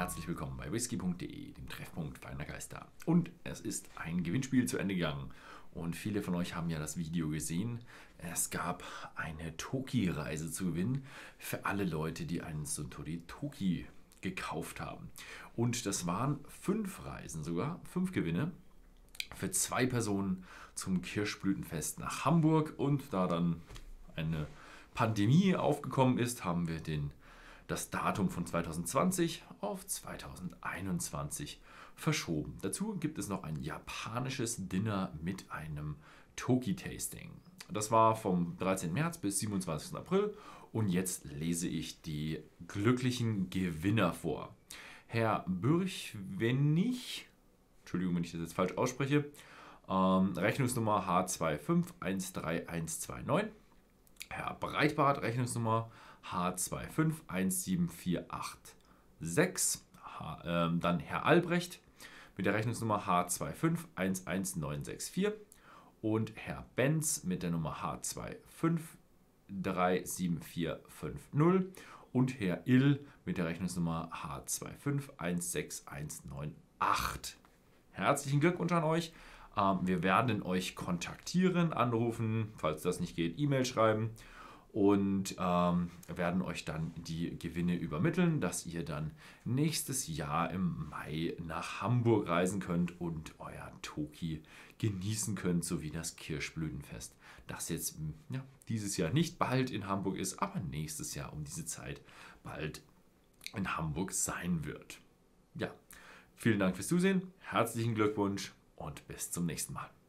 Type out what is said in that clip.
herzlich willkommen bei whisky.de, dem Treffpunkt feiner Geister. Und es ist ein Gewinnspiel zu Ende gegangen und viele von euch haben ja das Video gesehen. Es gab eine Toki-Reise zu gewinnen für alle Leute, die einen Suntory Toki gekauft haben. Und das waren 5 Reisen sogar, 5 Gewinne für 2 Personen zum Kirschblütenfest nach Hamburg. Und da dann eine Pandemie aufgekommen ist, haben wir das Datum von 2020 auf 2021 verschoben. Dazu gibt es noch ein japanisches Dinner mit einem Toki-Tasting. Das war vom 13. März bis 27. April und jetzt lese ich die glücklichen Gewinner vor. Herr Bürchwennig, Entschuldigung, wenn ich das jetzt falsch ausspreche, Rechnungsnummer H2513129, Herr Breitbart, Rechnungsnummer H2517486, dann Herr Albrecht mit der Rechnungsnummer H2511964 und Herr Benz mit der Nummer H2537450 und Herr Ill mit der Rechnungsnummer H2516198. Herzlichen Glückwunsch an euch. Wir werden euch kontaktieren, anrufen, falls das nicht geht, E-Mail schreiben und werden euch dann die Gewinne übermitteln, dass ihr dann nächstes Jahr im Mai nach Hamburg reisen könnt und euer Toki genießen könnt, sowie das Kirschblütenfest, das jetzt dieses Jahr nicht bald in Hamburg ist, aber nächstes Jahr um diese Zeit bald in Hamburg sein wird. Ja, vielen Dank fürs Zusehen, herzlichen Glückwunsch und bis zum nächsten Mal.